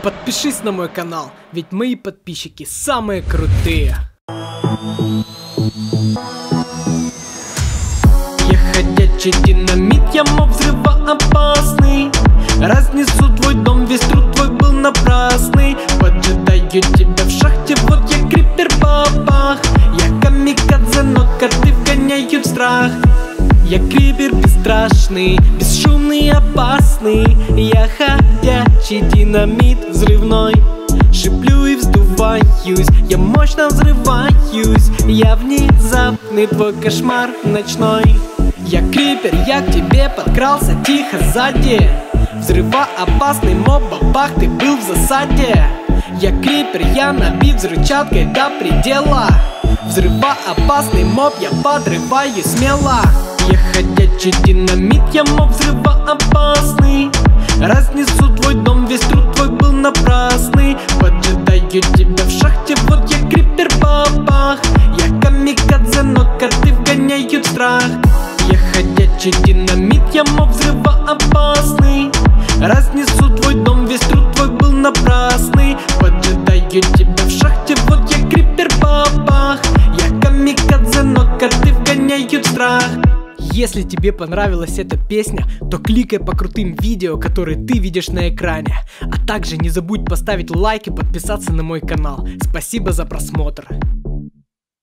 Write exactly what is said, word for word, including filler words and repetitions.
подпишись на мой канал, ведь мои подписчики самые крутые. Я ходячий динамит, я моб взрывоопасный. Разнесу твой дом, весь труд твой был напрасный. Поджидаю тебя в шахте, вот я крипер бабах. Я камикадзе, но коты вгоняют в страх. Я крипер бесстрашный, бесшумный, опасный. Я ходячий динамит взрывной. Шиплю и вздуваюсь, я мощно взрываюсь. Я внезапный твой кошмар ночной. Я крипер, я к тебе подкрался тихо сзади. Взрывоопасный моб, бабах, ты был в засаде. Я крипер, я набит взрывчаткой до предела. Взрывоопасный моб, я подрываю смело. Я ходячий динамит, я моб взрывоопасный. Разнесу твой дом, весь труд твой был напрасный. Поджидаю тебя в шахте, вот я крипер бабах. Я камикадзе, но коты вгоняют в страх. Я ходячий динамит, я моб взрывоопасный. Разнесу твой дом, весь труд твой был напрасный. Поджидаю тебя в шахте, вот я крипер бабах. Я камикадзе, но коты вгоняют в страх. Если тебе понравилась эта песня, то кликай по крутым видео, которые ты видишь на экране. А также не забудь поставить лайк и подписаться на мой канал. Спасибо за просмотр.